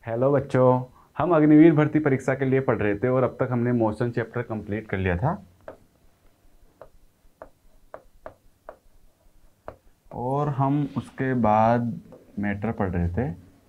Hello बच्चों। हम अग्निवीर भर्ती परीक्षा के लिए पढ़ रहे थे और अब तक हमने मोशन चैप्टर कंप्लीट कर लिया था और हम उसके बाद मैटर पढ़ रहे थे।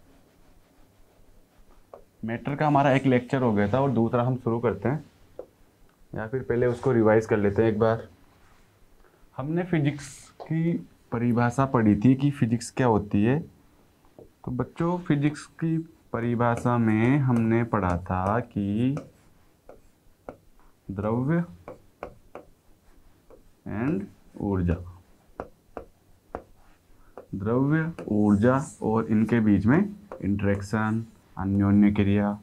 मैटर का हमारा एक लेक्चर हो गया था और दूसरा हम शुरू करते हैं, या फिर पहले उसको रिवाइज कर लेते हैं एक बार। हमने फिजिक्स की परिभाषा पढ़ी थी कि फिजिक्स क्या होती है। तो बच्चों, फिजिक्स की परिभाषा में हमने पढ़ा था कि द्रव्य एंड ऊर्जा, द्रव्य, ऊर्जा और इनके बीच में इंटरेक्शन, अन्योन्य क्रिया।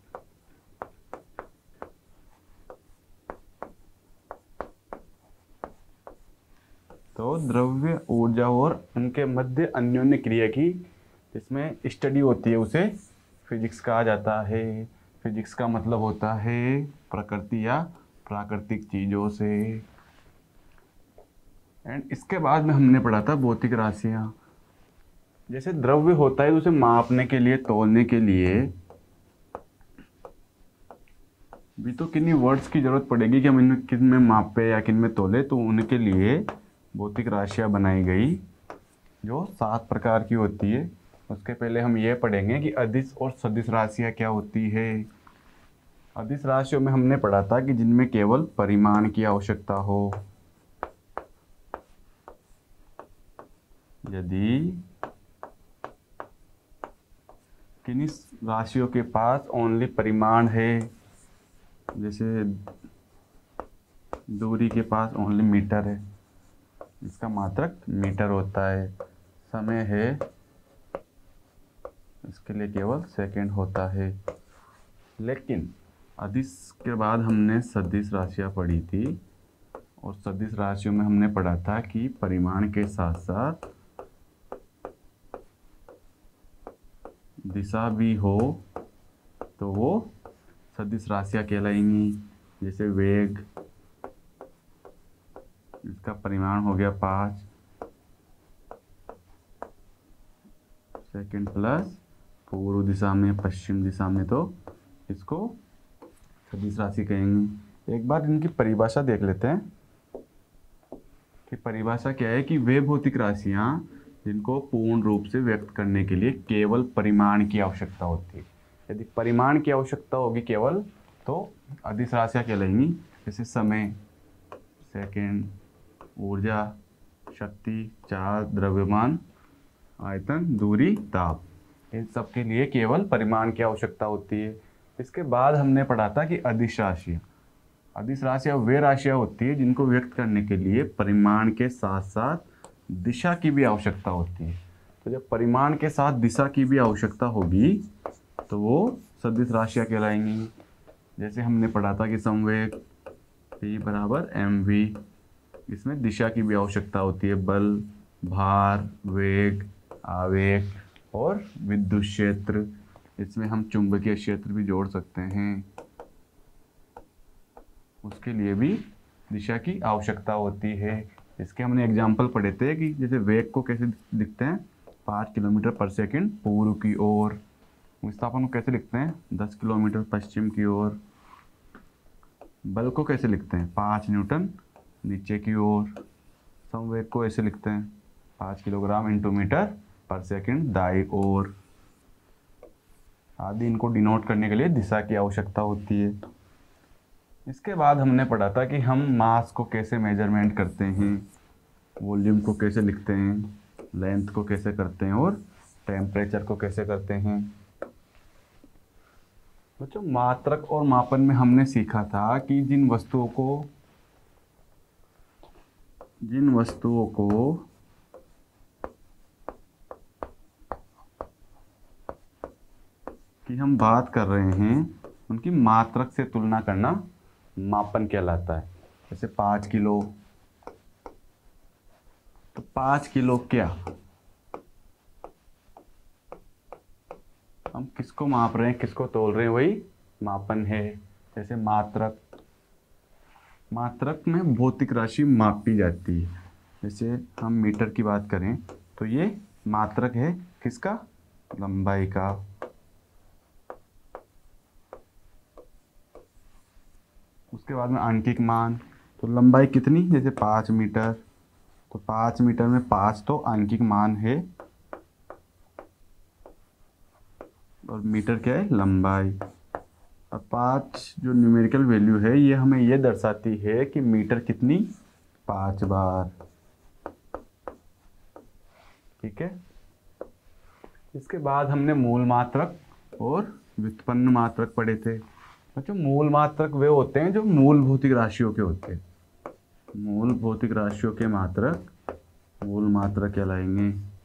तो द्रव्य, ऊर्जा और उनके मध्य अन्योन्य क्रिया की इसमें स्टडी होती है, उसे फिजिक्स कहा जाता है। फिजिक्स का मतलब होता है प्रकृति या प्राकृतिक चीज़ों से। एंड इसके बाद में हमने पढ़ा था भौतिक राशियाँ। जैसे द्रव्य होता है, उसे मापने के लिए, तौलने के लिए भी तो किन्हीं वर्ड्स की जरूरत पड़ेगी कि हम इनमें किन में मापे या किन में तोले। तो उनके लिए भौतिक राशियाँ बनाई गई जो 7 प्रकार की होती है। उसके पहले हम ये पढ़ेंगे कि अदिश और सदिश राशियाँ क्या होती है। अदिश राशियों में हमने पढ़ा था कि जिनमें केवल परिमाण की आवश्यकता हो। यदि किन्हीं राशियों के पास ओनली परिमाण है, जैसे दूरी के पास ओनली मीटर है, इसका मात्रक मीटर होता है। समय है, इसके लिए केवल सेकंड होता है। लेकिन अदिश के बाद हमने सदिश राशियाँ पढ़ी थी और सदिश राशियों में हमने पढ़ा था कि परिमाण के साथ साथ दिशा भी हो तो वो सदिश राशियाँ कहलाएंगी। जैसे वेग, इसका परिमाण हो गया 5 सेकंड प्लस पूर्व दिशा में, पश्चिम दिशा में, तो इसको सदिश राशि कहेंगे। एक बार इनकी परिभाषा देख लेते हैं कि परिभाषा क्या है। कि वे भौतिक राशियाँ जिनको पूर्ण रूप से व्यक्त करने के लिए केवल परिमाण की आवश्यकता होती है। यदि परिमाण की आवश्यकता होगी केवल, तो अदिश राशियाँ कहलाएंगी। जैसे समय, सेकंड, ऊर्जा, शक्ति, चार्ज, द्रव्यमान, आयतन, दूरी, ताप, इन सब के लिए केवल परिमाण की आवश्यकता होती है। इसके बाद हमने पढ़ा था कि अदिश राशियाँ, अदिश राशियाँ वे राशियाँ होती है जिनको व्यक्त करने के लिए परिमाण के साथ साथ दिशा की भी आवश्यकता होती है। तो जब परिमाण के साथ दिशा की भी आवश्यकता होगी तो वो सदिश राशियाँ कहलाएंगी। जैसे हमने पढ़ा था कि संवेग P बराबर mv, इसमें दिशा की भी आवश्यकता होती है। बल, भार, वेग, आवेग और विद्युत क्षेत्र, इसमें हम चुंबकीय क्षेत्र भी जोड़ सकते हैं, उसके लिए भी दिशा की आवश्यकता होती है। इसके हमने एग्जाम्पल पढ़े थे कि जैसे वेग को कैसे लिखते हैं, 5 किलोमीटर पर सेकंड पूर्व की ओर। विस्थापन को कैसे लिखते हैं, 10 किलोमीटर पश्चिम की ओर। बल को कैसे लिखते हैं, 5 न्यूटन नीचे की ओर। संवेग को ऐसे लिखते हैं, 5 kilogram into metre per second दाई ओर आदि। इनको डिनोट करने के लिए दिशा की आवश्यकता होती है। इसके बाद हमने पढ़ा था कि हम मास को कैसे मेजरमेंट करते हैं, वॉल्यूम को कैसे लिखते हैं, लेंथ को कैसे करते हैं और टेम्परेचर को कैसे करते हैं। बच्चों, मात्रक और मापन में हमने सीखा था कि जिन वस्तुओं को कि हम बात कर रहे हैं उनकी मात्रक से तुलना करना मापन कहलाता है। जैसे 5 किलो, तो 5 किलो क्या, हम किसको माप रहे हैं, किसको तोल रहे हैं, वही मापन है। जैसे मात्रक, मात्रक में भौतिक राशि मापी जाती है। जैसे हम मीटर की बात करें तो ये मात्रक है किसका, लंबाई का। उसके बाद में आंकिक मान, तो लंबाई कितनी, जैसे 5 मीटर, तो 5 मीटर में 5 तो आंकिक मान है और मीटर क्या है, लंबाई। और 5 जो न्यूमेरिकल वैल्यू है ये हमें ये दर्शाती है कि मीटर कितनी, 5 बार। ठीक है। इसके बाद हमने मूल मात्रक और व्युत्पन्न मात्रक पढ़े थे। बच्चों मूल मात्रक वे होते हैं जो मूल भौतिक राशियों के होते हैं। मूल भौतिक राशियों के मात्रक मूल मात्रक कहलाएंगे।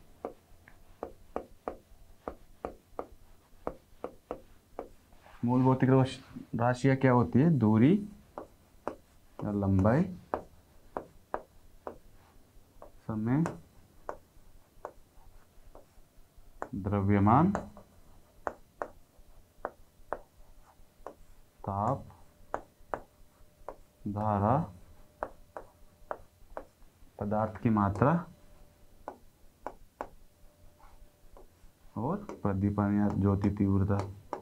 मूल भौतिक राशियां क्या होती है, दूरी या लंबाई, समय, द्रव्यमान, ताप, धारा, पदार्थ की मात्रा और प्रदीपन या ज्योति तीव्रता।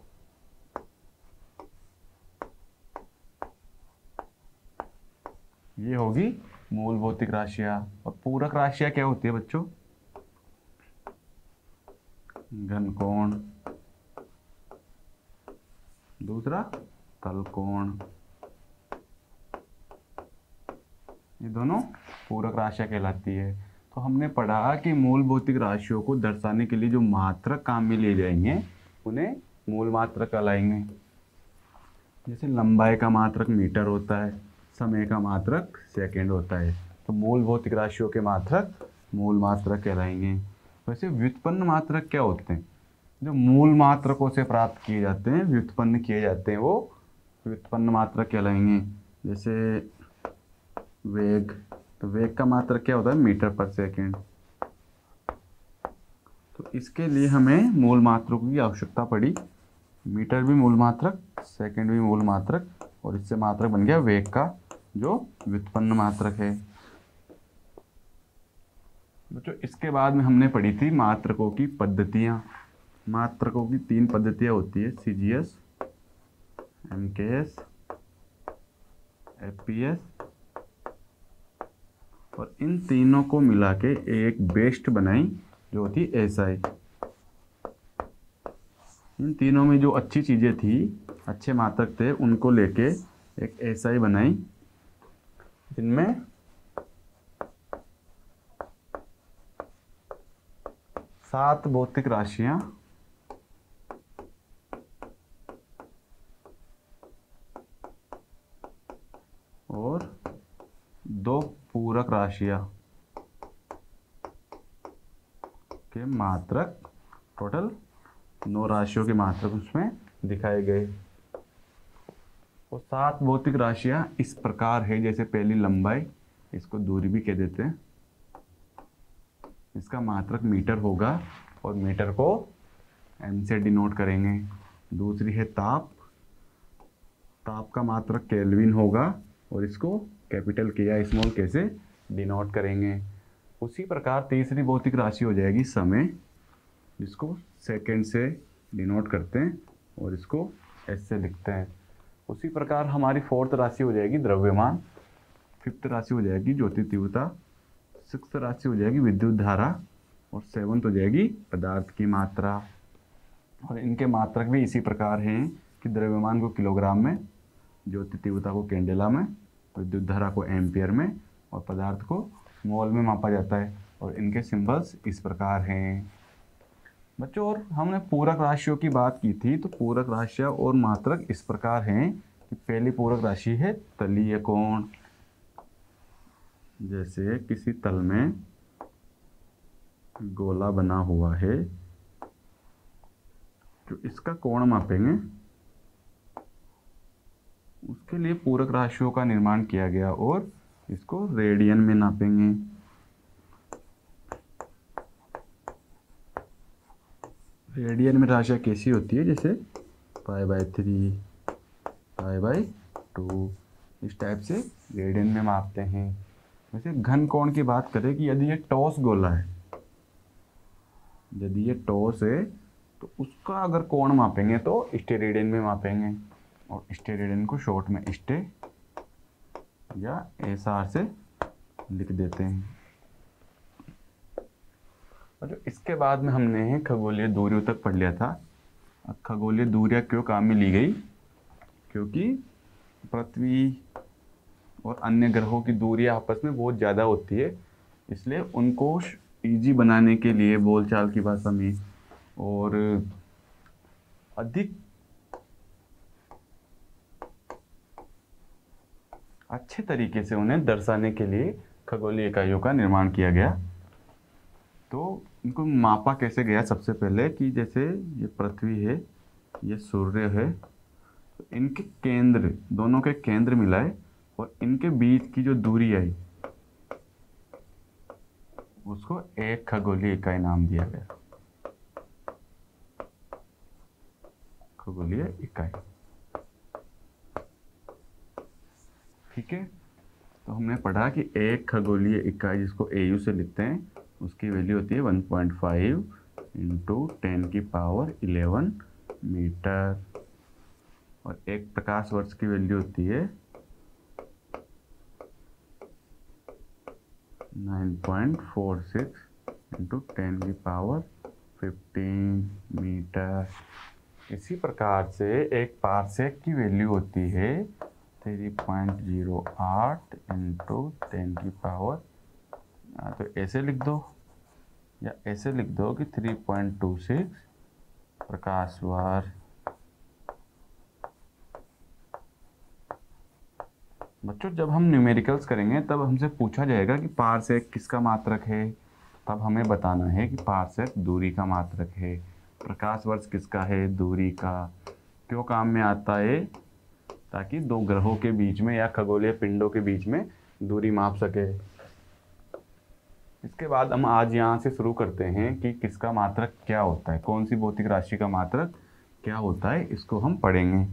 ये होगी मूल भौतिक राशियां। और पूरक राशियां क्या होती है बच्चों, घन कोण, दूसरा तल कोण, ये दोनों पूरक राशियां कहलाती है। तो हमने पढ़ा कि मूल भौतिक राशियों को दर्शाने के लिए जो मात्रक काम में लिए जाएंगे उन्हें मूल मात्रक कहलाएंगे। जैसे लंबाई का मात्रक मीटर होता है, समय का मात्रक सेकंड होता है, तो मूल भौतिक राशियों के मात्रक मूल मात्रक कहलाएंगे। वैसे व्युत्पन्न मात्रक क्या होते हैं, जो मूल मात्रकों से प्राप्त किए जाते हैं, व्युत्पन्न किए जाते हैं, वो व्युत्पन्न मात्रक कहलाएंगे। जैसे वेग, तो वेग का मात्रक क्या होता है, मीटर पर सेकंड। तो इसके लिए हमें मूल मात्रकों की आवश्यकता पड़ी। मीटर भी मूल मात्रक, सेकंड भी मूल मात्रक, और इससे मात्रक बन गया वेग का, जो व्युत्पन्न मात्रक है। बच्चों इसके बाद में हमने पढ़ी थी मात्रकों की पद्धतियाँ। मात्रकों की 3 पद्धतियाँ होती है, सीजीएस, एमकेएस, एफपीएस, और इन तीनों को मिला के एक बेस्ट बनाई जो होती है एसआई। इन तीनों में जो अच्छी चीज़ें थी, अच्छे मात्रक थे, उनको लेके एक एसआई बनाई जिनमें 7 भौतिक राशियां और 2 पूरक राशियां के मात्रक, टोटल 9 राशियों के मात्रक उसमें दिखाए गए। और 7 भौतिक राशियां इस प्रकार है, जैसे पहली लंबाई, इसको दूरी भी कह देते हैं, इसका मात्रक मीटर होगा और मीटर को एम से डिनोट करेंगे। दूसरी है ताप, ताप का मात्रक केल्विन होगा और इसको कैपिटल के या स्मॉल के से डिनोट करेंगे। उसी प्रकार तीसरी भौतिक राशि हो जाएगी समय, जिसको सेकंड से डिनोट करते हैं और इसको एस से लिखते हैं। उसी प्रकार हमारी 4th राशि हो जाएगी द्रव्यमान, 5th राशि हो जाएगी ज्योति तीव्रता, 6th राशि हो जाएगी विद्युत धारा, और 7th हो जाएगी पदार्थ की मात्रा। और इनके मात्रक भी इसी प्रकार हैं कि द्रव्यमान को किलोग्राम में, ज्योति तीव्रता को कैंडेला में, विद्युत धारा को एम्पियर में, और पदार्थ को मोल में मापा जाता है। और इनके सिंबल्स इस प्रकार हैं बच्चों। और हमने पूरक राशियों की बात की थी, तो पूरक राशियां और मात्रक इस प्रकार हैं कि पहली पूरक राशि है तलीय कोण। जैसे किसी तल में गोला बना हुआ है, जो इसका कोण मापेंगे, उसके लिए पूरक राशियों का निर्माण किया गया और इसको रेडियन में नापेंगे। रेडियन में राशियाँ कैसी होती है, जैसे π/3, π/2, इस टाइप से रेडियन में मापते हैं। वैसे घन कोण की बात करें कि यदि ये टॉस गोला है, यदि ये टॉस है तो उसका अगर कोण मापेंगे तो स्टेरेडियन में मापेंगे, और स्टेरेडियन को शॉर्ट में स्टे या SR से लिख देते हैं। और जो इसके बाद में हमने खगोलीय दूरियों तक पढ़ लिया था। अब खगोलीय दूरियां क्यों काम में ली गई? क्योंकि पृथ्वी और अन्य ग्रहों की दूरियां आपस में बहुत ज़्यादा होती है, इसलिए उनको इजी बनाने के लिए बोलचाल की भाषा में और अधिक अच्छे तरीके से उन्हें दर्शाने के लिए खगोलीय इकाइयों का निर्माण किया गया। तो इनको मापा कैसे गया? सबसे पहले कि जैसे ये पृथ्वी है, ये सूर्य है, तो इनके केंद्र, दोनों के केंद्र मिलाए और इनके बीच की जो दूरी आई उसको एक खगोलीय इकाई नाम दिया गया, खगोलीय इकाई। ठीक है, तो हमने पढ़ा कि एक खगोलीय इकाई जिसको AU से लिखते हैं उसकी वैल्यू होती है 1.5 इंटू 10⁻11 मीटर, और एक प्रकाश वर्ष की वैल्यू होती है 9.46 इंटू 10⁻15 मीटर। इसी प्रकार से एक पारसेक की वैल्यू होती है 3.08 इंटू 10⁻, तो ऐसे लिख दो या ऐसे लिख दो कि 3.26 प्रकाश वर्ष। बच्चों जब हम न्यूमेरिकल्स करेंगे तब हमसे पूछा जाएगा कि पारसेक किसका मात्रक है, तब हमें बताना है कि पारसेक दूरी का मात्रक है। प्रकाश वर्ष किसका है? दूरी का। क्यों काम में आता है? ताकि दो ग्रहों के बीच में या खगोलीय पिंडों के बीच में दूरी माप सके। इसके बाद हम आज यहाँ से शुरू करते हैं कि किसका मात्रक क्या होता है, कौन सी भौतिक राशि का मात्रक क्या होता है, इसको हम पढ़ेंगे।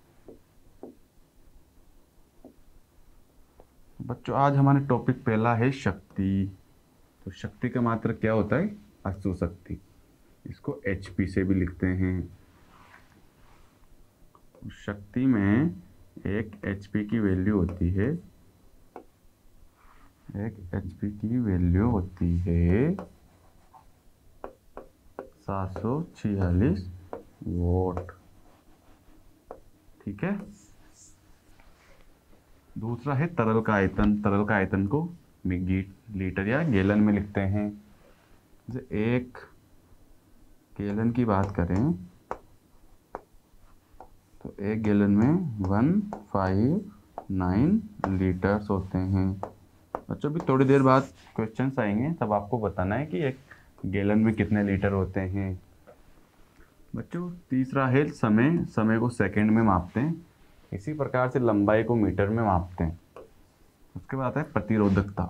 बच्चों आज हमारा टॉपिक पहला है शक्ति। तो शक्ति का मात्रक क्या होता है? अश्व शक्ति, इसको HP से भी लिखते हैं। शक्ति में एक HP की वैल्यू होती है, एक HP की वैल्यू होती है 746 वोट। ठीक है। दूसरा है तरल का आयतन। तरल का आयतन को लीटर या गैलन में लिखते हैं। जैसे एक गैलन की बात करें तो एक गैलन में 159 लीटर्स होते हैं। बच्चों भी थोड़ी देर बाद क्वेश्चंस आएंगे, तब आपको बताना है कि एक गैलन में कितने लीटर होते हैं। बच्चों तीसरा है समय। समय को सेकंड में मापते हैं, इसी प्रकार से लंबाई को मीटर में मापते हैं। उसके बाद आता है प्रतिरोधकता।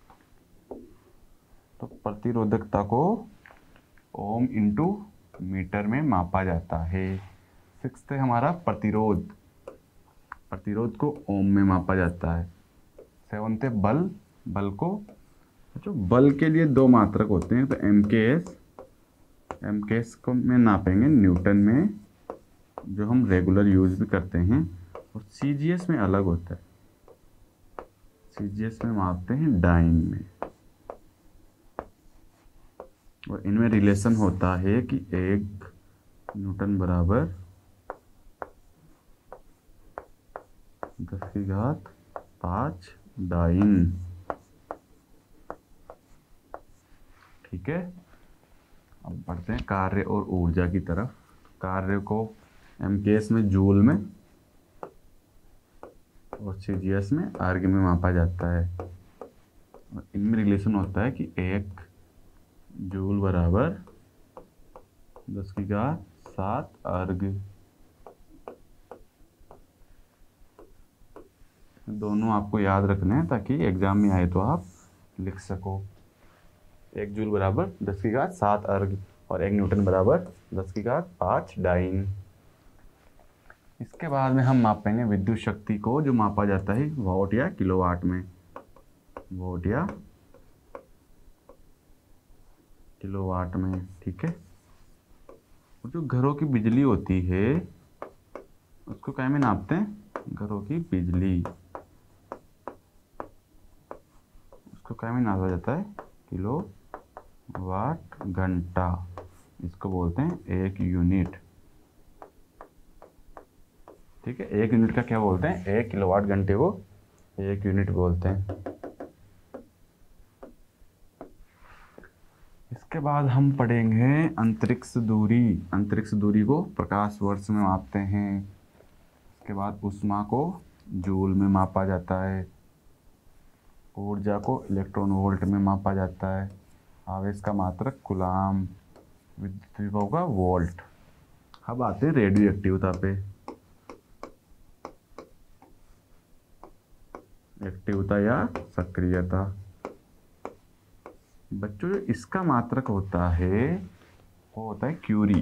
तो प्रतिरोधकता को ओम इंटू मीटर में मापा जाता है। सिक्स्थ है हमारा प्रतिरोध। प्रतिरोध को ओम में मापा जाता है। सेवंथ है बल। बल को, जो बल के लिए दो मात्रक होते हैं, तो MKS को में नापेंगे न्यूटन में, जो हम रेगुलर यूज भी करते हैं, और CGS में अलग होता है। CGS में मापते हैं डाइन में, और इनमें रिलेशन होता है कि 1 न्यूटन बराबर 10⁵ डाइन। ठीक है। अब बढ़ते हैं कार्य और ऊर्जा की तरफ। कार्य को MKS में जूल में और CGS में अर्ग में मापा जाता है, और इनमें रिलेशन होता है कि 1 जूल बराबर 10⁵ अर्ग। दोनों आपको याद रखने हैं ताकि एग्जाम में आए तो आप लिख सको। 1 जूल बराबर 10⁵ अर्ग और 1 न्यूटन बराबर 10⁵ डाइन। इसके बाद में हम मापेंगे विद्युत शक्ति को, जो मापा जाता है वॉट या किलोवाट में। वॉट या किलोवाट में। ठीक है। और जो घरों की बिजली होती है उसको क्या में नापते हैं? घरों की बिजली। इसको क्या में नापा जाता है? किलो वाट घंटा। इसको बोलते हैं 1 यूनिट। ठीक है, 1 यूनिट का क्या बोलते हैं? 1 किलोवाट घंटे को 1 यूनिट बोलते हैं। इसके बाद हम पढ़ेंगे अंतरिक्ष दूरी। अंतरिक्ष दूरी को प्रकाश वर्ष में मापते हैं। इसके बाद ऊष्मा को जूल में मापा जाता है। ऊर्जा को इलेक्ट्रॉन वोल्ट में मापा जाता है। आवेश का मात्रक कूलाम। विद्युत विभव का वोल्ट। अब आते हैं रेडियो एक्टिवता पे। एक्टिवता या सक्रियता। बच्चों, जो इसका मात्रक होता है वो होता है क्यूरी।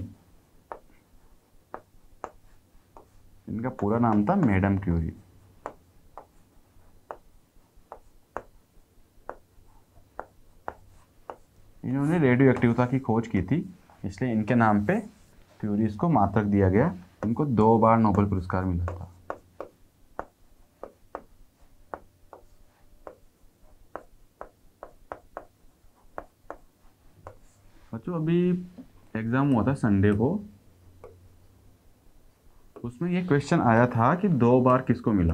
इनका पूरा नाम था मैडम क्यूरी। इन्होंने रेडियो एक्टिवता की खोज की थी, इसलिए इनके नाम पे क्यूरी को मात्रक दिया गया। इनको 2 बार नोबेल पुरस्कार मिला था। बच्चों, अभी एग्जाम हुआ था संडे को, उसमें ये क्वेश्चन आया था कि 2 बार किसको मिला।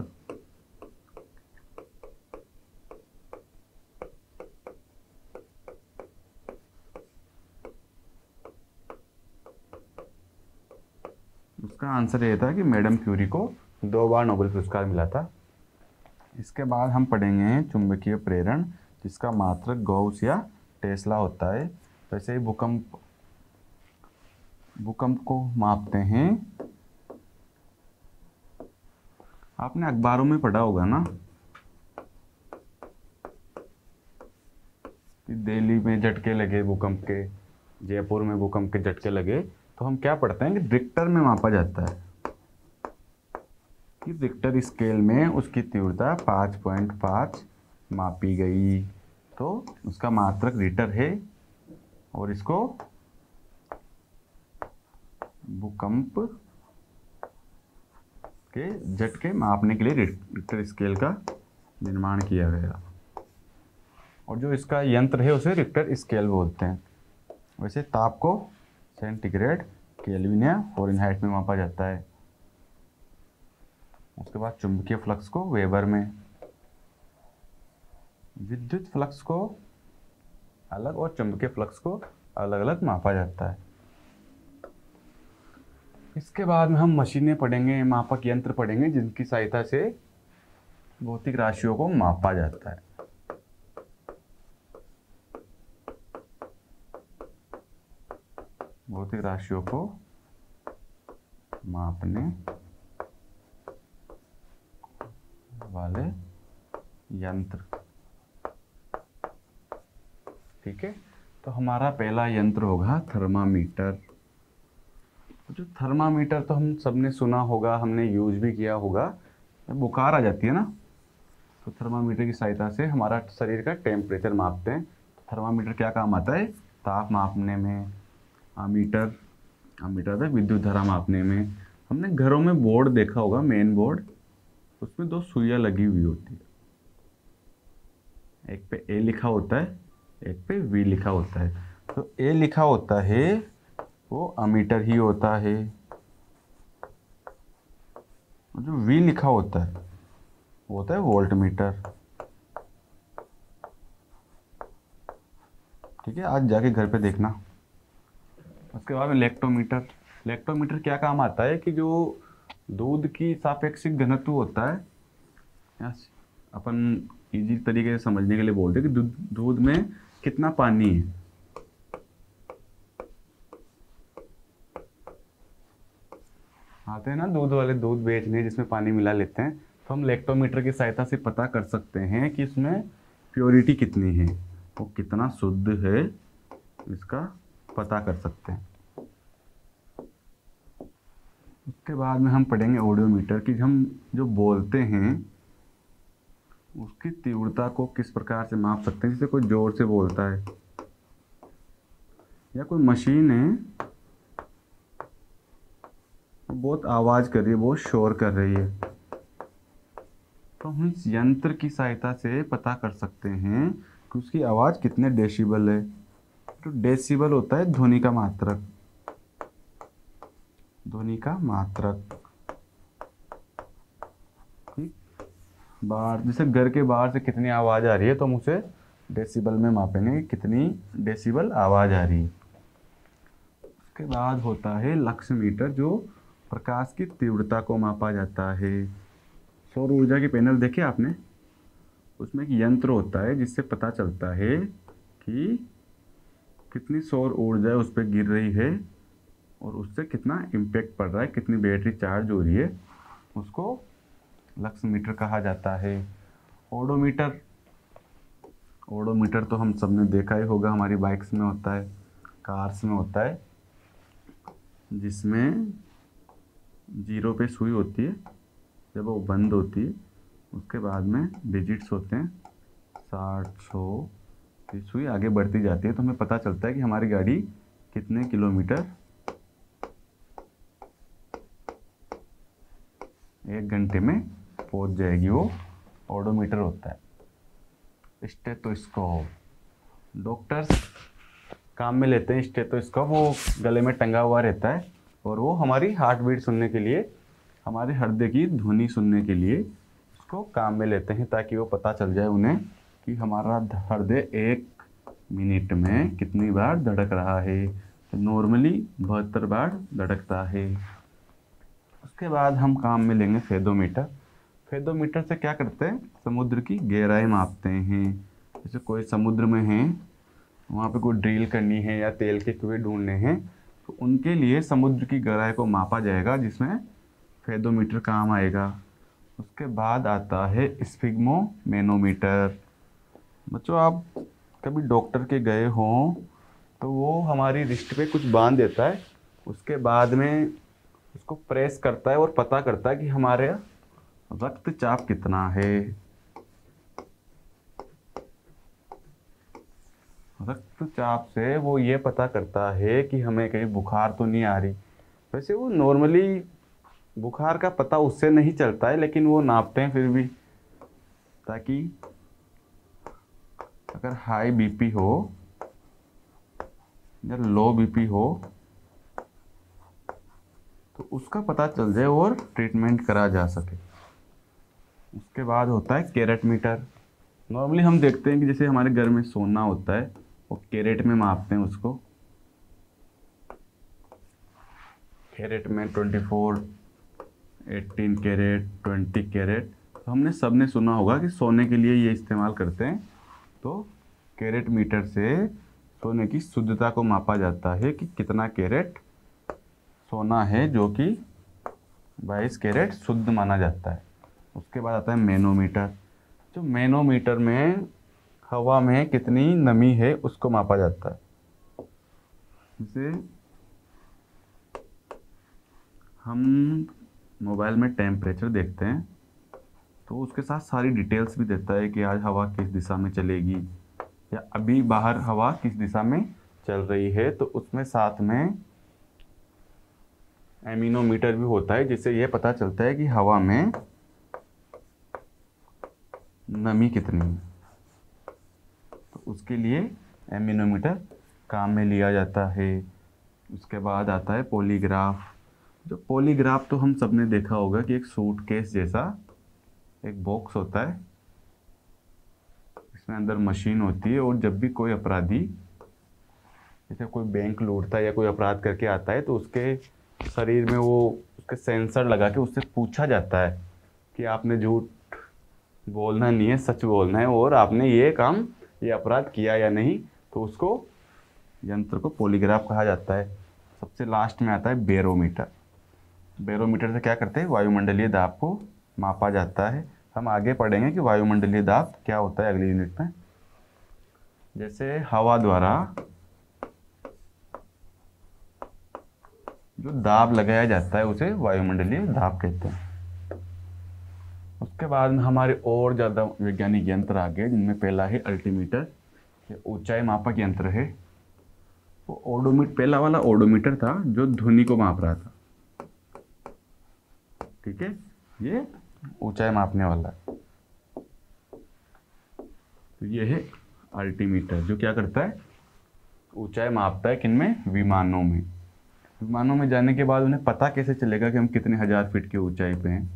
उसका आंसर ये था कि मैडम क्यूरी को 2 बार नोबेल पुरस्कार मिला था। इसके बाद हम पढ़ेंगे चुंबकीय प्रेरण, जिसका मात्रक गॉस या टेस्ला होता है। वैसे ही भूकंप को मापते हैं। आपने अखबारों में पढ़ा होगा ना कि दिल्ली में झटके लगे भूकंप के, जयपुर में भूकंप के झटके लगे, तो हम क्या पढ़ते हैं कि रिक्टर में मापा जाता है। कि रिक्टर स्केल में उसकी तीव्रता 5.5 मापी गई, तो उसका मात्रक रिक्टर है। और इसको भूकंप के झटके मापने के लिए रिक्टर स्केल का निर्माण किया गया। और जो इसका यंत्र है उसे रिक्टर स्केल बोलते हैं। वैसे ताप को सेंटीग्रेड, केल्विन या फ़ारेनहाइट में मापा जाता है। उसके बाद चुंबकीय फ्लक्स को वेबर में, विद्युत फ्लक्स को अलग और चुंबकीय फ्लक्स को अलग अलग मापा जाता है। इसके बाद में हम मशीनें पढ़ेंगे, मापक यंत्र पढ़ेंगे, जिनकी सहायता से भौतिक राशियों को मापा जाता है। भौतिक राशियों को मापने वाले यंत्र। ठीक है, तो हमारा पहला यंत्र होगा थर्मामीटर। जो थर्मामीटर तो हम सबने सुना होगा, हमने यूज भी किया होगा। जब बुखार आ जाती है ना, तो थर्मामीटर की सहायता से हमारा शरीर का टेम्परेचर मापते हैं। तो थर्मामीटर क्या काम आता है? ताप मापने में। अमीटर पे विद्युत धारा मापने में। हमने घरों में बोर्ड देखा होगा, मेन बोर्ड, उसमें 2 सुइयां लगी हुई होती है। एक पे ए लिखा होता है, एक पे वी लिखा होता है। तो ए लिखा होता है वो अमीटर ही होता है, और जो वी लिखा होता है वो होता है वोल्ट मीटर। ठीक है, आज जाके घर पे देखना। उसके बाद में लेक्टोमीटर। लेक्टोमीटर क्या काम आता है कि जो दूध की सापेक्षिक घनत्व होता है, अपन इजी तरीके से समझने के लिए बोलते हैं कि दूध में कितना पानी है। आते हैं ना दूध वाले दूध बेचने जिसमें पानी मिला लेते हैं, तो हम लेक्टोमीटर की सहायता से पता कर सकते हैं कि इसमें प्योरिटी कितनी है, वो कितना शुद्ध है, इसका पता कर सकते हैं। उसके बाद में हम पढ़ेंगे ऑडियोमीटर की। हम जो बोलते हैं उसकी तीव्रता को किस प्रकार से माप सकते हैं। जैसे कोई जोर से बोलता है या कोई मशीन है बहुत आवाज़ कर रही है, बहुत शोर कर रही है, तो हम इस यंत्र की सहायता से पता कर सकते हैं कि उसकी आवाज़ कितने डेसिबल है। तो डेसिबल होता है ध्वनि का मात्रक, ध्वनि का मात्रक। ठीक, बाहर जैसे घर के बाहर से कितनी आवाज़ आ रही है तो हम उसे डेसिबल में मापेंगे कि कितनी डेसिबल आवाज़ आ रही है। उसके बाद होता है लक्स मीटर, जो प्रकाश की तीव्रता को मापा जाता है। सौर ऊर्जा के पैनल देखे आपने, उसमें एक यंत्र होता है जिससे पता चलता है कि कितनी सौर ऊर्जा उस पर गिर रही है और उससे कितना इम्पैक्ट पड़ रहा है, कितनी बैटरी चार्ज हो रही है, उसको लक्स मीटर कहा जाता है। ओडोमीटर, ओडोमीटर तो हम सबने देखा ही होगा, हमारी बाइक्स में होता है, कार्स में होता है, जिसमें जीरो पे सुई होती है, जब वो बंद होती है उसके बाद में डिजिट्स होते हैं 60, 100, ये सुई आगे बढ़ती जाती है तो हमें पता चलता है कि हमारी गाड़ी कितने किलोमीटर 1 घंटे में पहुंच जाएगी। वो ओडोमीटर होता है। स्टेथोस्कोप, डॉक्टर्स काम में लेते हैं स्टेथोस्कोप, वो गले में टंगा हुआ रहता है और वो हमारी हार्ट बीट सुनने के लिए, हमारे हृदय की ध्वनि सुनने के लिए उसको काम में लेते हैं, ताकि वो पता चल जाए उन्हें कि हमारा हृदय 1 मिनट में कितनी बार धड़क रहा है। तो नॉर्मली 72 बार धड़कता है। उसके बाद हम काम में लेंगे फेदोमीटर। फेदोमीटर से क्या करते हैं, समुद्र की गहराई मापते हैं। जैसे कोई समुद्र में है, वहाँ पे कोई ड्रिल करनी है या तेल के कुएं ढूंढने हैं, तो उनके लिए समुद्र की गहराई को मापा जाएगा, जिसमें फेदोमीटर काम आएगा। उसके बाद आता है स्फिग्मोमेनोमीटर। बच्चों, आप कभी डॉक्टर के गए हों तो वो हमारी रिस्ट पे कुछ बांध देता है, उसके बाद में उसको प्रेस करता है और पता करता है कि हमारे रक्तचाप कितना है। रक्तचाप से वो ये पता करता है कि हमें कहीं बुखार तो नहीं आ रही। वैसे वो नॉर्मली बुखार का पता उससे नहीं चलता है, लेकिन वो नापते हैं फिर भी, ताकि अगर हाई बीपी हो या लो बीपी हो तो उसका पता चल जाए और ट्रीटमेंट करा जा सके। उसके बाद होता है कैरेट मीटर। नॉर्मली हम देखते हैं कि जैसे हमारे घर में सोना होता है, वो कैरेट में मापते हैं उसको। कैरेट में 24, 18 कैरेट, 20 कैरेट। तो हमने सबने सुना होगा कि सोने के लिए ये इस्तेमाल करते हैं। तो कैरेट मीटर से सोने की शुद्धता को मापा जाता है कि कितना कैरेट सोना है, जो कि 22 कैरेट शुद्ध माना जाता है। उसके बाद आता है मैनोमीटर। जो मैनोमीटर में हवा में कितनी नमी है उसको मापा जाता है। जैसे हम मोबाइल में टेम्परेचर देखते हैं तो उसके साथ सारी डिटेल्स भी देता है कि आज हवा किस दिशा में चलेगी, या अभी बाहर हवा किस दिशा में चल रही है। तो उसमें साथ में एमिनोमीटर भी होता है, जिससे यह पता चलता है कि हवा में नमी कितनी है। तो उसके लिए एमिनोमीटर काम में लिया जाता है। उसके बाद आता है पॉलीग्राफ। जो पॉलीग्राफ तो हम सबने देखा होगा कि एक सूटकेस जैसा एक बॉक्स होता है, इसमें अंदर मशीन होती है, और जब भी कोई अपराधी, जैसे कोई बैंक लूटता है या कोई अपराध करके आता है, तो उसके शरीर में वो उसके सेंसर लगा के उससे पूछा जाता है कि आपने झूठ बोलना नहीं है, सच बोलना है, और आपने ये काम, ये अपराध किया या नहीं। तो उसको यंत्र को पॉलीग्राफ कहा जाता है। सबसे लास्ट में आता है बैरोमीटर। बैरोमीटर से क्या करते हैं, वायुमंडलीय दाब को मापा जाता है। हम आगे पढ़ेंगे कि वायुमंडलीय दाब क्या होता है अगली यूनिट में। जैसे हवा द्वारा जो दाब लगाया जाता है उसे वायुमंडलीय दाब कहते हैं। उसके बाद में हमारे और ज़्यादा वैज्ञानिक यंत्र आ गए, जिनमें पहला है अल्टीमीटर, ये ऊंचाई मापक यंत्र है। वो ओडोमीटर, पहला वाला ओडोमीटर था जो ध्वनि को माप रहा था, ठीक है, ये ऊंचाई मापने वाला है। तो ये है अल्टीमीटर, जो क्या करता है, ऊंचाई मापता है किनमें, विमानों में। विमानों में जाने के बाद उन्हें पता कैसे चलेगा कि हम कितने हजार फीट की ऊंचाई पे हैं?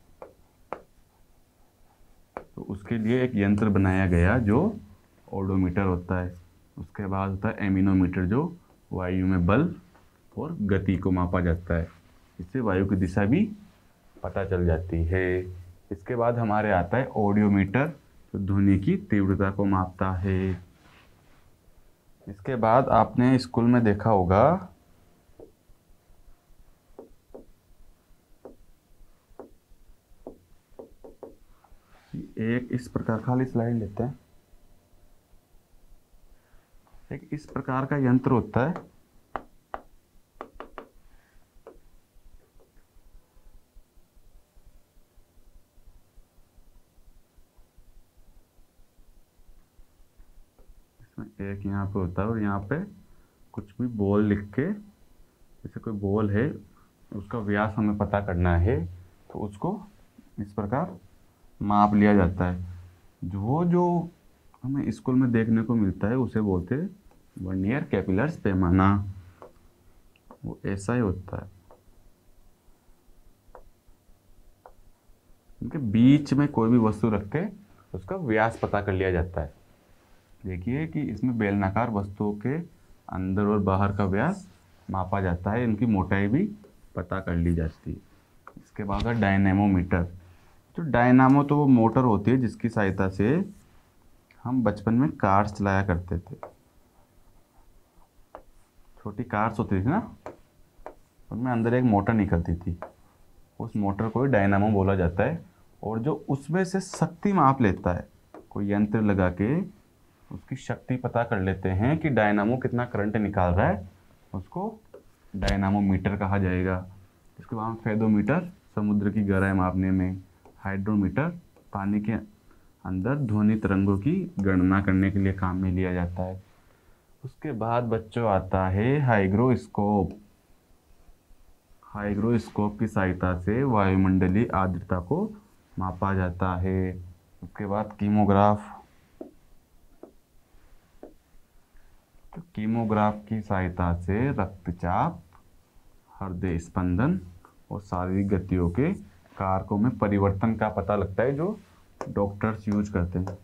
तो उसके लिए एक यंत्र बनाया गया जो ओडोमीटर होता है। उसके बाद होता है एमिनोमीटर, जो वायु में बल और गति को मापा जाता है। इससे वायु की दिशा भी पता चल जाती है। इसके बाद हमारे आता है ऑडियोमीटर, जो ध्वनि की तीव्रता को मापता है। इसके बाद आपने स्कूल में देखा होगा एक इस प्रकार, खाली स्लाइड लेते हैं, एक इस प्रकार का यंत्र होता है। इसमें एक यहाँ पे होता है और यहाँ पे कुछ भी बॉल लिख के, जैसे कोई बॉल है उसका व्यास हमें पता करना है, तो उसको इस प्रकार माप लिया जाता है। जो हमें स्कूल में देखने को मिलता है उसे बोलते हैं वर्नियर कैपिलर्स पैमाना। वो ऐसा ही होता है, उनके बीच में कोई भी वस्तु रख के उसका व्यास पता कर लिया जाता है। देखिए कि इसमें बेलनाकार वस्तुओं के अंदर और बाहर का व्यास मापा जाता है, इनकी मोटाई भी पता कर ली जाती है। इसके बाद है डायनेमोमीटर। जो डायनामो तो वो मोटर होती है जिसकी सहायता से हम बचपन में कार्स चलाया करते थे। छोटी कार्स होती थी ना, उनमें अंदर एक मोटर निकलती थी, उस मोटर को ही डायनामो बोला जाता है। और जो उसमें से शक्ति माप लेता है, कोई यंत्र लगा के उसकी शक्ति पता कर लेते हैं कि डायनामो कितना करंट निकाल रहा है, उसको डायनामोमीटर कहा जाएगा। इसके बाद फेदोमीटर, समुद्र की गहराई मापने में। हाइड्रोमीटर, पानी के अंदर ध्वनि तरंगों की गणना करने के लिए काम में लिया जाता है। उसके बाद बच्चों आता है हाइग्रोस्कोप। हाइग्रोस्कोप की सहायता से वायुमंडलीय आर्द्रता को मापा जाता है। उसके बाद कीमोग्राफ। तो कीमोग्राफ की सहायता से रक्तचाप, हृदय स्पंदन और शारीरिक गतियों के कारकों में परिवर्तन का पता लगता है, जो डॉक्टर्स यूज करते हैं।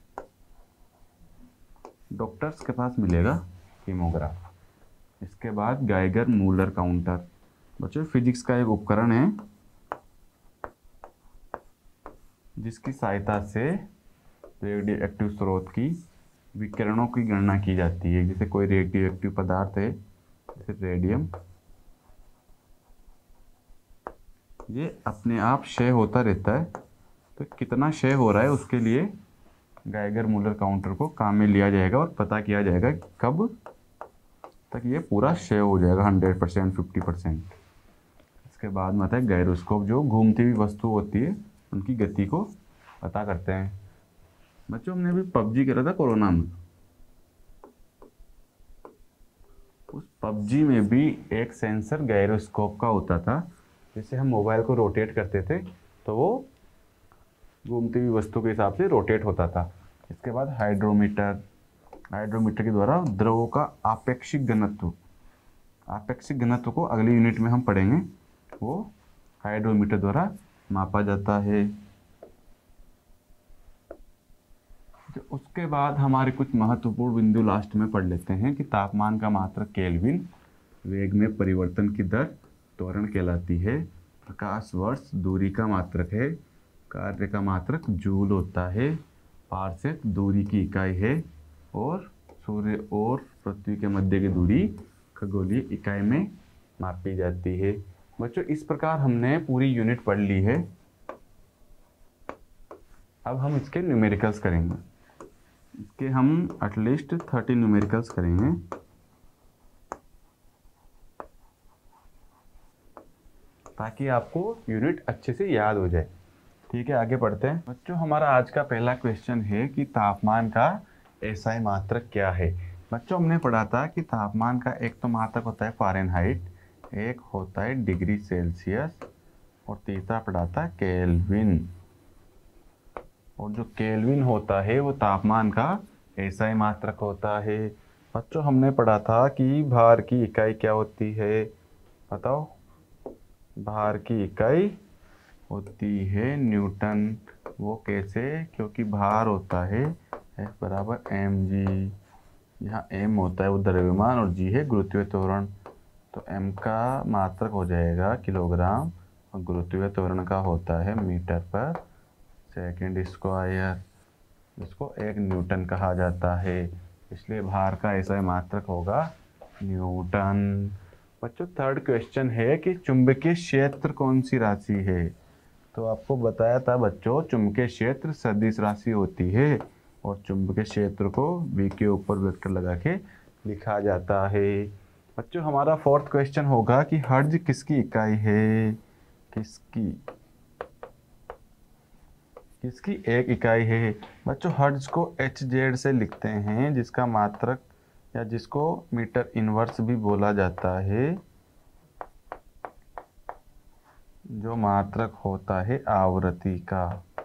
डॉक्टर्स के पास मिलेगा कीमोग्राफ। इसके बाद गाइगर मूलर काउंटर। बच्चों फिजिक्स का एक उपकरण है जिसकी सहायता से रेडियो एक्टिव स्रोत की विकिरणों की गणना की जाती है। जैसे कोई रेडियो एक्टिव पदार्थ है, जैसे रेडियम, ये अपने आप क्षय होता रहता है, तो कितना क्षय हो रहा है उसके लिए गाइगर मूलर काउंटर को काम में लिया जाएगा और पता किया जाएगा कब तक ये पूरा क्षय हो जाएगा, 100%, 50%। इसके बाद में आता है गायरोस्कोप, जो घूमती हुई वस्तु होती है उनकी गति को पता करते हैं। बच्चों हमने अभी पबजी करा था कोरोना में, उस पबजी में भी एक सेंसर गायरोस्कोप का होता था, जिससे हम मोबाइल को रोटेट करते थे तो वो घूमती हुई वस्तु के हिसाब से रोटेट होता था। इसके बाद हाइड्रोमीटर। हाइड्रोमीटर के द्वारा द्रवों का आपेक्षिक घनत्व, आपेक्षिक घनत्व को अगली यूनिट में हम पढ़ेंगे, वो हाइड्रोमीटर द्वारा मापा जाता है। तो उसके बाद हमारे कुछ महत्वपूर्ण बिंदु लास्ट में पढ़ लेते हैं कि तापमान का मात्रक केल्विन, वेग में परिवर्तन की दर त्वरण कहलाती है, प्रकाश वर्ष दूरी का मात्रक है, कार्य का मात्रक जूल होता है, पारसेक दूरी की इकाई है, और सूर्य और पृथ्वी के मध्य की दूरी खगोलीय इकाई में मापी जाती है। बच्चों इस प्रकार हमने पूरी यूनिट पढ़ ली है। अब हम इसके न्यूमेरिकल्स करेंगे। इसके हम एटलीस्ट 30 न्यूमेरिकल्स करेंगे। ताकि आपको यूनिट अच्छे से याद हो जाए। ठीक है, आगे बढ़ते हैं। बच्चों हमारा आज का पहला क्वेश्चन है कि तापमान का एसआई मात्रक क्या है। बच्चों हमने पढ़ा था कि तापमान का एक तो मात्रक होता है फ़ारेनहाइट, एक होता है डिग्री सेल्सियस, और तीसरा पढ़ा था केल्विन। और जो केल्विन होता है वो तापमान का SI मात्रक होता है। बच्चों हमने पढ़ा था कि भार की इकाई क्या होती है, बताओ। भार की इकाई होती है न्यूटन। वो कैसे? क्योंकि भार होता है F बराबर mg। यहाँ m होता है वो द्रव्यमान और g है गुरुत्वीय त्वरण। तो m का मात्रक हो जाएगा किलोग्राम और गुरुत्वीय त्वरण का होता है मीटर पर सेकंड स्क्वायर, जिसको 1 न्यूटन कहा जाता है। इसलिए भार का ऐसा मात्रक होगा न्यूटन। बच्चों थर्ड क्वेश्चन है कि चुंबकीय क्षेत्र कौन सी राशि है। तो आपको बताया था बच्चों, चुंबकीय क्षेत्र सदिश राशि होती है और चुंबकीय क्षेत्र को V के ऊपर वेक्टर लगा के लिखा जाता है। बच्चों हमारा फोर्थ क्वेश्चन होगा कि हर्ट्ज किसकी इकाई है, किसकी किसकी एक इकाई है। बच्चों हर्ट्ज को HZ से लिखते हैं, जिसका मात्रक या जिसको मीटर इनवर्स भी बोला जाता है, जो मात्रक होता है आवृत्ति का।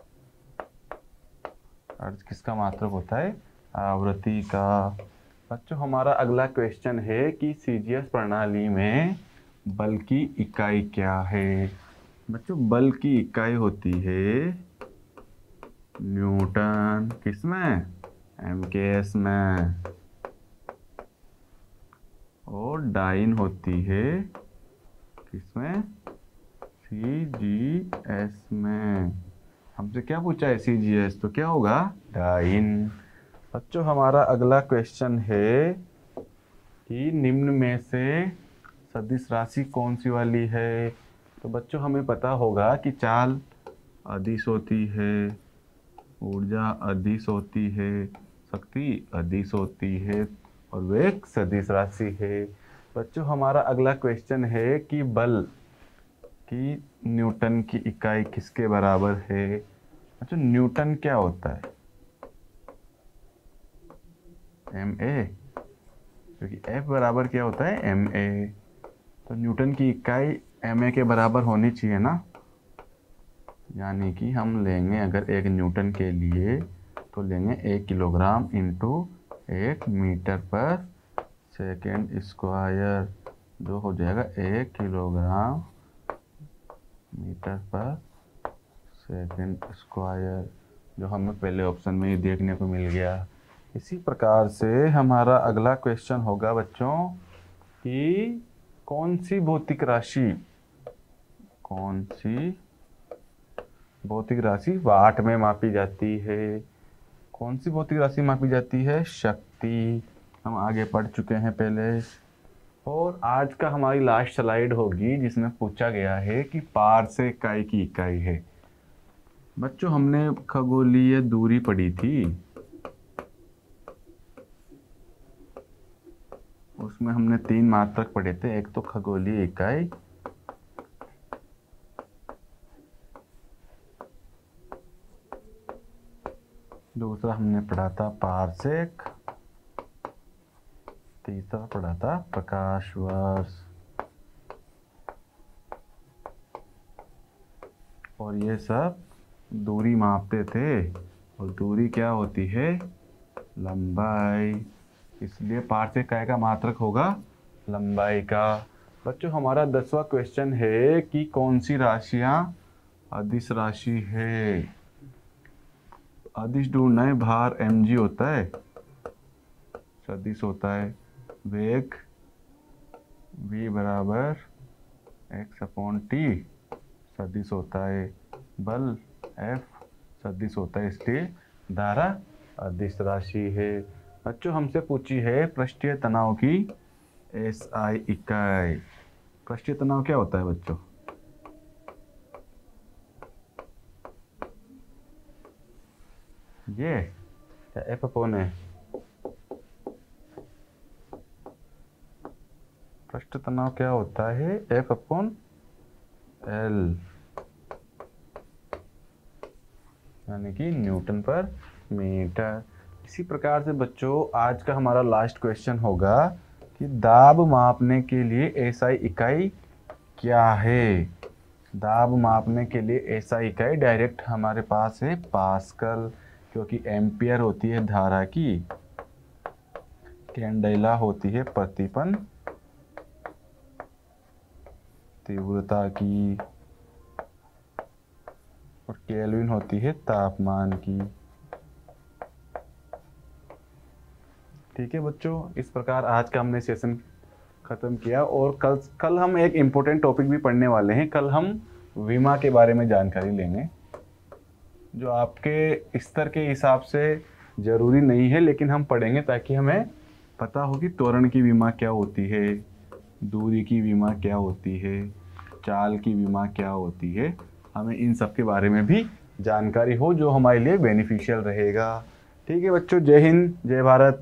हर्ट्ज किसका मात्रक होता है, आवृत्ति का। बच्चों हमारा अगला क्वेश्चन है कि CGS प्रणाली में बल की इकाई क्या है। बच्चों बल की इकाई होती है न्यूटन, किसमें, MKS में, और डाइन होती है किसमें, CGS में। हमसे क्या पूछा है CGS, तो क्या होगा डाइन। बच्चों हमारा अगला क्वेश्चन है कि निम्न में से सदिश राशि कौन सी वाली है। तो बच्चों हमें पता होगा कि चाल अदिश होती है, ऊर्जा अदिश होती है, शक्ति अदिश होती है और वेग सदिश राशि है। बच्चों हमारा अगला क्वेश्चन है कि बल की न्यूटन की इकाई किसके बराबर है। अच्छा न्यूटन क्या होता है, MA, क्योंकि F बराबर क्या होता है MA। तो न्यूटन की इकाई MA के बराबर होनी चाहिए ना। यानी कि हम लेंगे अगर 1 न्यूटन के लिए तो लेंगे 1 kilogram into 1 metre per second square, जो हो जाएगा 1 kilogram metre per second square, जो हमें पहले ऑप्शन में ही देखने को मिल गया। इसी प्रकार से हमारा अगला क्वेश्चन होगा बच्चों कि कौन सी भौतिक राशि वाट में मापी जाती है। कौन सी भौतिक राशि मापी जाती है, शक्ति। हम आगे पढ़ चुके हैं पहले। और आज का हमारी लास्ट स्लाइड होगी जिसमें पूछा गया है कि पार से इकाई की इकाई है। बच्चों हमने खगोलीय दूरी पढ़ी थी, उसमें हमने 3 मात्रक पढ़े थे। एक तो खगोलीय इकाई, दूसरा हमने पढ़ा था पारसेक, तीसरा पढ़ा था प्रकाश वर्ष। और ये सब दूरी मापते थे और दूरी क्या होती है, लंबाई। इसलिए पारसेक काय का मात्रक होगा लंबाई का। बच्चों हमारा 10वां क्वेश्चन है कि कौन सी राशियां अदिश राशि है। अदिश ढूंढना है। भार mg होता है, सदिश होता है। वेग v बराबर x/t सदिश होता है। बल F सदिश होता है, इसलिए धारा अदिश राशि है। बच्चों हमसे पूछी है पृष्ठीय तनाव की SI इकाई। पृष्ठीय तनाव क्या होता है बच्चों, ये क्या F/A। पृष्ठ तनाव क्या होता है, F/L, यानी कि न्यूटन पर मीटर। इसी प्रकार से बच्चों आज का हमारा लास्ट क्वेश्चन होगा कि दाब मापने के लिए SI इकाई क्या है। दाब मापने के लिए SI इकाई डायरेक्ट हमारे पास है पास्कल। क्योंकि एम्पियर होती है धारा की, कैंडेला होती है प्रतिपन्न तीव्रता की, और केल्विन होती है तापमान की। ठीक है बच्चों, इस प्रकार आज का हमने सेशन खत्म किया। और कल हम एक इम्पोर्टेंट टॉपिक भी पढ़ने वाले हैं। कल हम विमा के बारे में जानकारी लेंगे, जो आपके स्तर के हिसाब से ज़रूरी नहीं है, लेकिन हम पढ़ेंगे ताकि हमें पता हो कि त्वरण की विमा क्या होती है, दूरी की विमा क्या होती है, चाल की विमा क्या होती है। हमें इन सब के बारे में भी जानकारी हो, जो हमारे लिए बेनिफिशियल रहेगा। ठीक है बच्चों, जय हिंद, जय भारत।